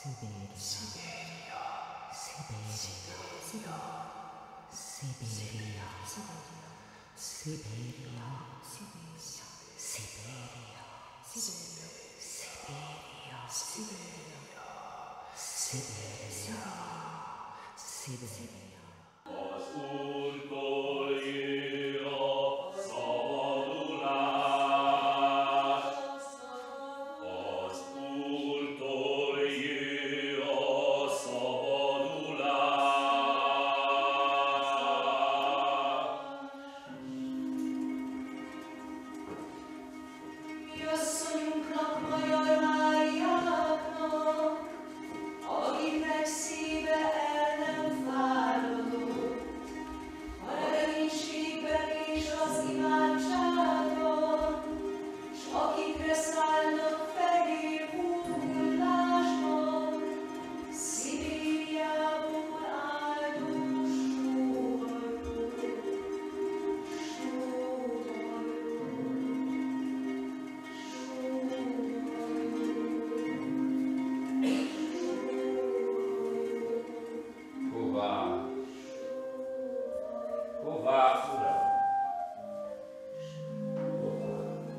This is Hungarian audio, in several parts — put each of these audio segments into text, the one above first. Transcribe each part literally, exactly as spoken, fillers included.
Szibéria, Szibéria, Szibéria, Szibéria, Szibéria, Szibéria, Szibéria, Szibéria, Szibéria. Az Úrtól jön a szabadulás, az Úrtól jön a szabadulás. Mi asszonyunknak, Magyar Máriának, akiknek szíve el nem fáradott, a reménységben és az imádságban, s akikre szállnak fehér hódhullásban, Szibériából áldott sóhajtó, Hová? Hová, Uram? Hová?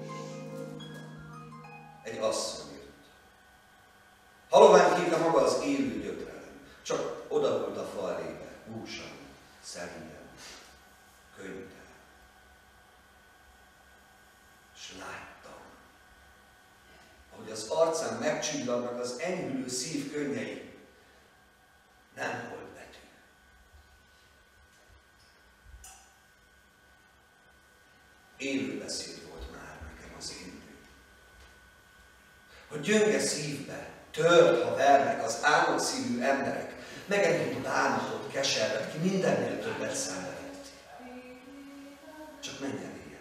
Egy asszony jött. Halvány hívta maga az élő gyötrelem, csak odahult a fal rébe, húsan, szerényen, könnyűtelen. S láttam, ahogy az arcán megcsillagnak az enyhülő szív könnyei, nem volt betű. Élő beszéd volt már nekem az én nő. Hogy gyönge szívbe tört, ha vernek az álmod szívű emberek, megengedi bánatot, keservet, ki mindennél többet szenvedett. Csak menj eléje.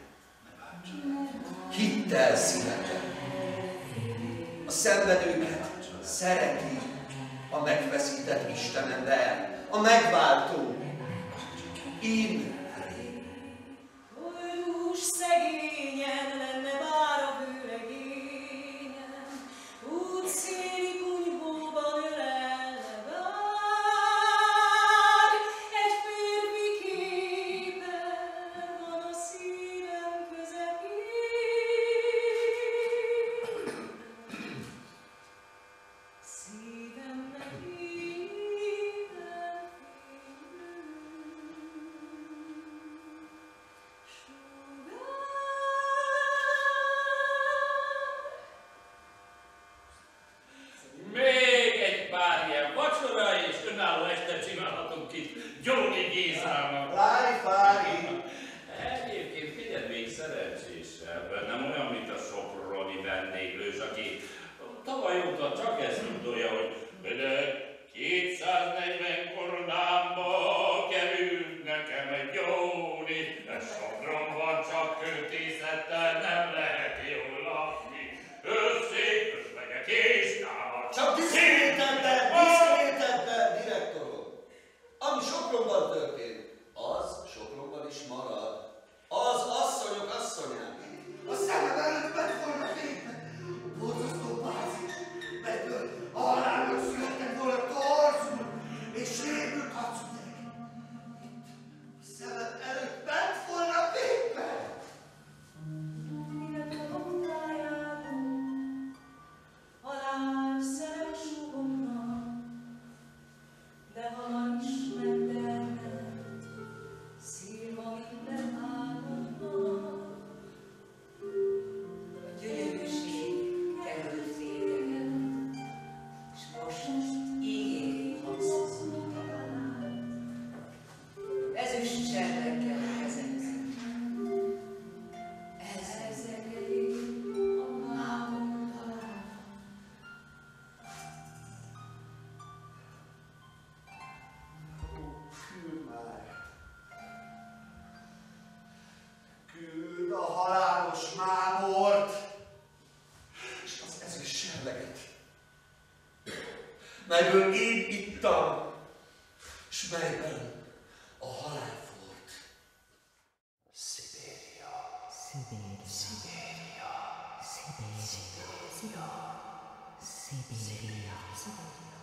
Hittel szívekkel. A szenvedőket szereti a megfeszített Istenember, a megváltó. Én Boldús szegényen lenne bár a vőlegényem, útszéli kunyhóban ölelne bár, egy férfi képe van a szívem közepén. Szívemnek híven Még egy pár ilyen vacsora, és önálló este csinálhatunk itt Gyóni Gézának. Fári, Fári! Egyébként figyeld még szerencsésebb, nem olyan, mint a soproni vendéglős, aki tavaly óta csak ezt gondolja, hogy de kétszáznegyven koronámba került nekem egy Gyóni, de Sopronban csak költészettel nem lehet jól lakni. Összékös megyek és támad. Csak diszkrétebben, diszkrétebben, direktorom! Ami Sopronban történt, az Sopronban is marad. Az asszonyok asszonyák. A szemem előtt ment volna fényben. Borzasztó bázis, melyből a halálnak születtek volna torzul, és sérült arcú gyerek. A szemem előtt ment volna fényben. Illetve a munkájában halál szerep sugomnak, de hamar ismert elment, szírva minden álmodnak. A gyönyörűség került félreget, s most ígéri hangszózó talán. Ezüst cservekkel kezelkezik. Ezekeli a mámon talán. Küld már! Küld a halálos mámort! És az ezüst serleget, melyből én ittam, s melyben a halál volt. Szibéria, Szibéria, Szibéria, Szibéria, Szibéria, Szibéria,